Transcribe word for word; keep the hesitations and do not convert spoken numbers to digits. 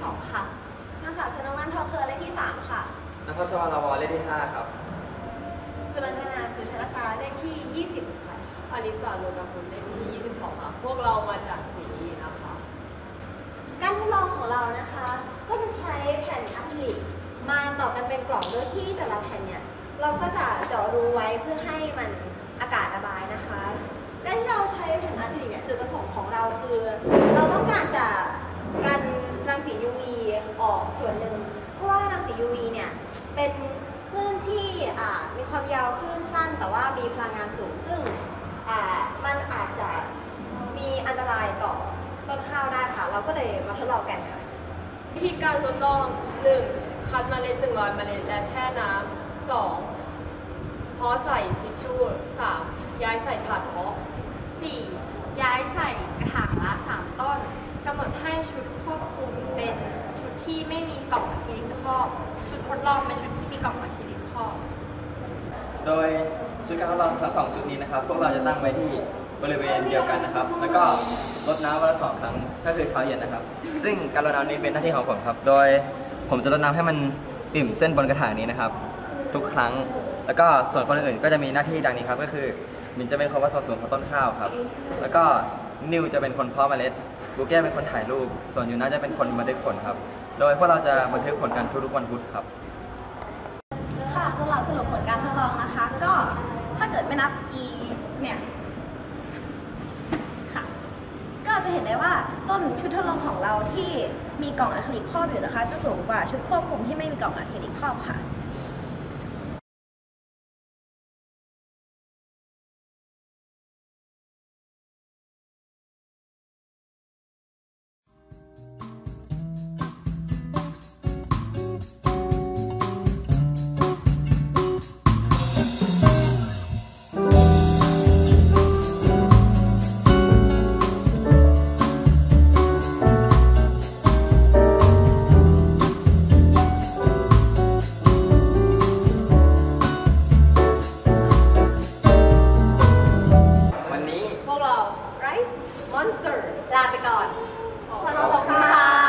สองค่ะนางสาวชนวันทองเครือเลขที่สามค่ะนภัชวรรณวรเลขที่ห้าครับสุรัญญาสุชราชาเลขที่ยี่สิบค่ะอลิสาโลกาคุณเลขที่ยี่สิบสองค่ะพวกเรามาจากสีนะคะการทดลองของเรานะคะก็จะใช้แผ่นอะคริลิกมาต่อกันเป็นกล่องโดยที่แต่ละแผ่นเนี่ยเราก็จะเจาะรูไว้เพื่อให้มันอากาศระบายนะคะการที่เราใช้แผ่นอะคริลิกเนี่ยจุดประสงค์ของเราคือ เราต้องการจะกันรังสี ยู วี ออกส่วนหนึ่งเพราะว่ารังสี ยู วี เนี่ยเป็นคลื่นที่มีความยาวคลื่นสั้นแต่ว่ามีพลังงานสูงซึ่งมันอาจจะมีอันตรายต่อต้นข้าวได้ค่ะเราก็เลยมาทดลองกันค่ะวิธีการทดลอง หนึ่ง คัดเมล็ดหนึ่งร้อยเมล็ดและแช่น้ำ สอง เพาะใส่ทิชชู่ สาม ย้ายใส่ถาดเพาะสี่ ย้ายใส่กระถางละสามต้นกำหนดให้ชุดควบคุมเป็นชุดที่ไม่มีกล่องอะคริลิกครอบชุดทดลองเป็นชุดที่มีกล่องอะคริลิกครอบโดยชุดการทดลองทั้งสองชุดนี้นะครับพวกเราจะตั้งไว้ที่บริเวณเดียวกันนะครับแล้วก็รดน้ำวันละสองครั้งก็คือเช้าเย็นนะครับซึ่งการรดน้ำนี้เป็นหน้าที่ของผมครับโดยผมจะรดน้ำให้มันอิ่มเส้นบนกระถางนี้นะครับทุกครั้งแล้วก็ส่วนคนอื่นก็จะมีหน้าที่ดังนี้ครับก็คือมินจะเป็นคนวัดสัดส่วนของต้นข้าวครับแล้วก็นิวจะเป็นคนเพาะเมล็ดบูแก้เป็นคนถ่ายรูปส่วนยูน่าจะเป็นคนบันทึกผลครับโดยพวกเราจะบันทึกผลกันทุกๆวันพุธครับค่ะสำหรับสรุปผลการทดลองนะคะก็ถ้าเกิดไม่นับ e เนี่ยค่ะก็จะเห็นได้ว่าต้นชุดทดลองของเราที่มีกล่องอะคริลิกครอบอยู่นะคะจะสูงกว่าชุดควบคุมที่ไม่มีกล่องอะคริลิกครอบค่ะพวกเรา Rice Monster ลาไปก่อนขอบคุณค่ะ